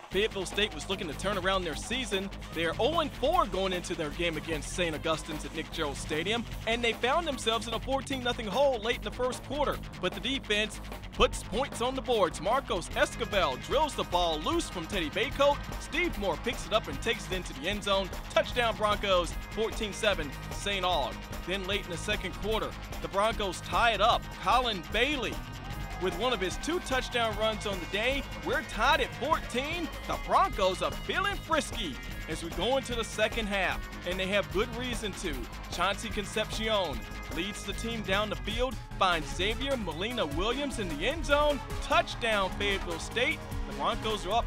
Fayetteville State was looking to turn around their season. They are 0-4 going into their game against St. Augustine's at Nick Gerald Stadium, and they found themselves in a 14-0 hole late in the first quarter. But the defense puts points on the boards. Marcos Escobar drills the ball loose from Teddy Baycoat. Steve Moore picks it up and takes it into the end zone. Touchdown Broncos, 14-7, St. Aug. Then late in the second quarter, the Broncos tie it up. Colin Bailey with one of his 2 touchdown runs on the day. We're tied at 14. The Broncos are feeling frisky as we go into the second half, and they have good reason to. Chauncey Concepcion leads the team down the field, finds Xavier Molina-Williams in the end zone. Touchdown Fayetteville State. The Broncos are up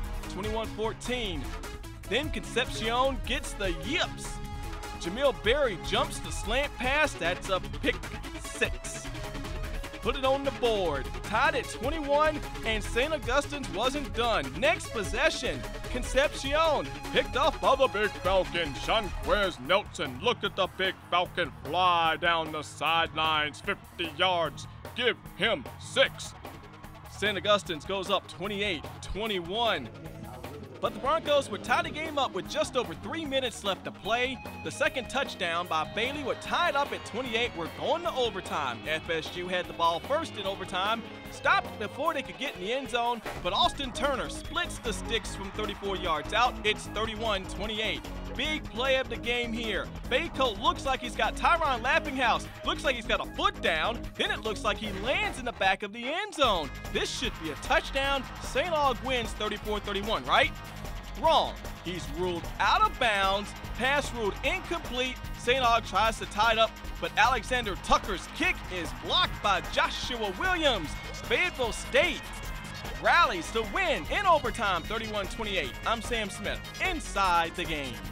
21-14. Then Concepcion gets the yips. Jamil Berry jumps the slant pass. That's a pick 6. Put it on the board. Tied at 21, and St. Augustine's wasn't done. Next possession, Concepcion picked off by the Big Falcon. Shanquez Nelson looked at the Big Falcon fly down the sidelines, 50 yards. Give him 6. St. Augustine's goes up 28-21. But the Broncos would tie the game up with just over 3 minutes left to play. The second touchdown by Bailey would tie it up at 28. We're going to overtime. FSU had the ball first in overtime, stopped before they could get in the end zone, but Austin Turner splits the sticks from 34 yards out. It's 31-28. Big play of the game here. Baycoat looks like he's got Tyron Lappinghouse. Looks like he's got a foot down. Then it looks like he lands in the back of the end zone. This should be a touchdown. St. Aug wins 34-31, right? Wrong. He's ruled out of bounds. Pass ruled incomplete. St. Aug tries to tie it up, but Alexander Tucker's kick is blocked by Joshua Williams. Fayetteville State rallies to win in overtime 31-28. I'm Sam Smith, inside the game.